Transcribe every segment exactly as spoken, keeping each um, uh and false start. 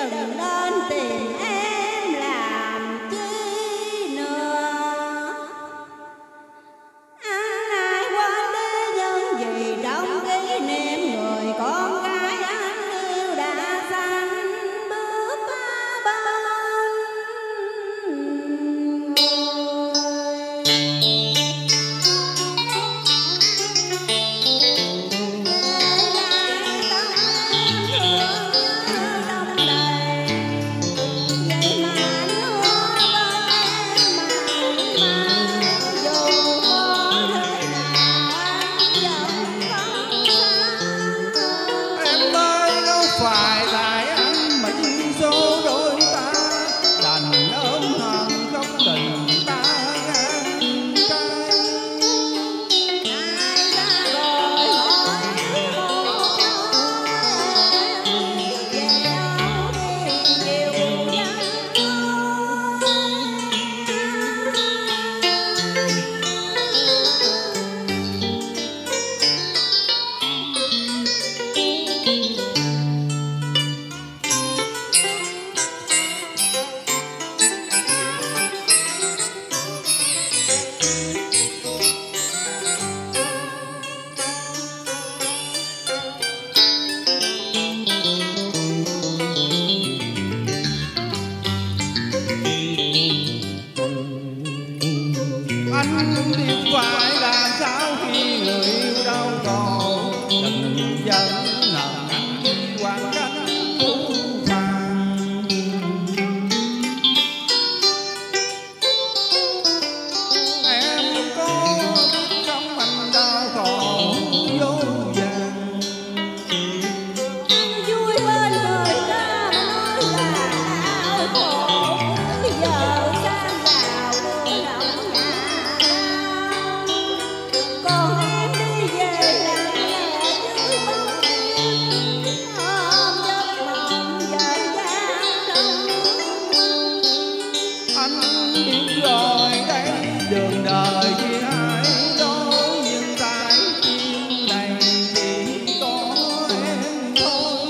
đừng nên tìm em làm chi nữa. Anh ai quên đi những gì trong kỷ niệm người con gái anh yêu đã sanh bước bên phải tại anh mà duyên số đôi ta đành ôm hận khóc tình ta ngang trái. ai ra rồi hỏi một nói về đâu đi chiều nhắn Anh biết phải làm sao khi người yêu đâu còn, đừng dẫn nợ nặng hoàn cảnh phũ phàng. Em có biết không anh đau khổ vô vàng. anh vui bên người ta nói là đau khổ giờ sang vào đưa động nhà còn em đi về lặng lẽ dưới bóng đêm ôm giấc mộng dời dàng đông. Anh biết rồi đây đường đời chỉ ai đối, nhưng tại chuyện này chỉ có em thôi.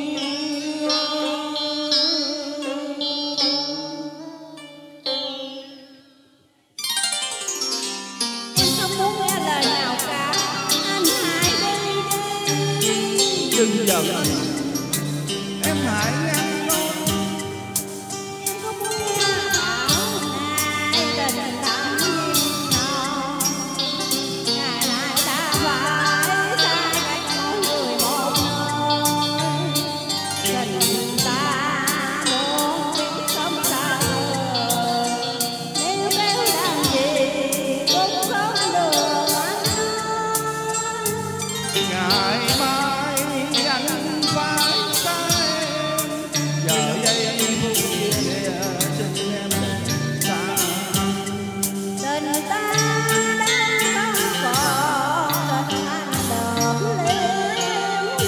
Em không muốn nghe lời nào cả, anh hãy đi đi. Đừng giận, em hãy ngăn nói. Em không muốn nghe bảo này tình thắm như non, ngày nay ta phải xa cách mỗi người một nơi. Tình ta muốn biết không xa vời, nếu kéo làm gì cũng không được anh ơi. Ngày mai anh phải xa em, giờ đây phút kia xin em đừng xa. Tình ta đã không còn, tình anh đượm liêu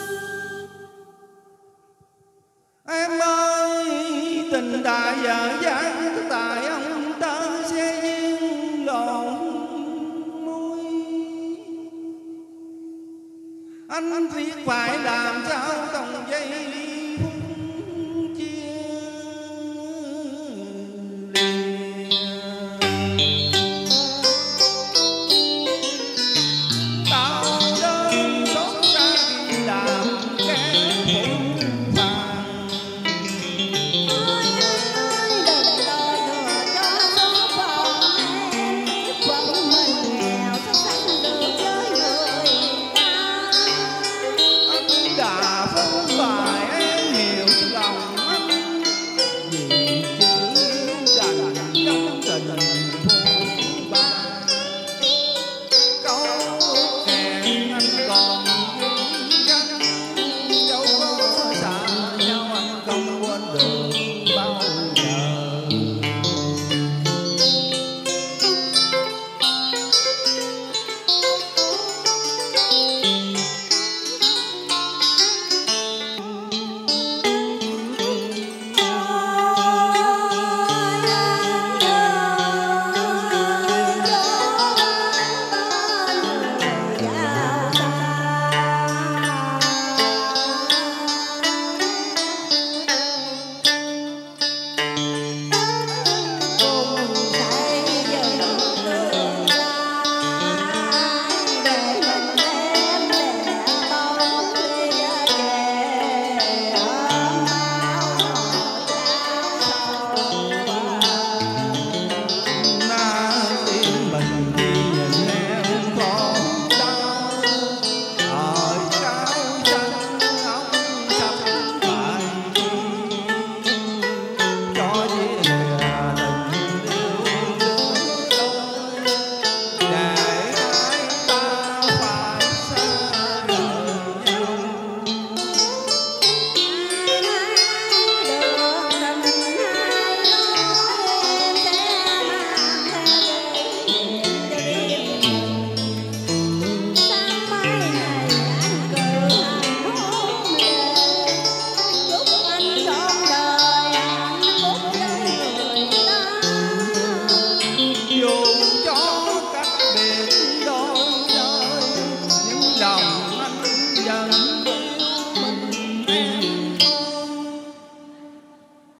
Em ơi tình đã dở dang.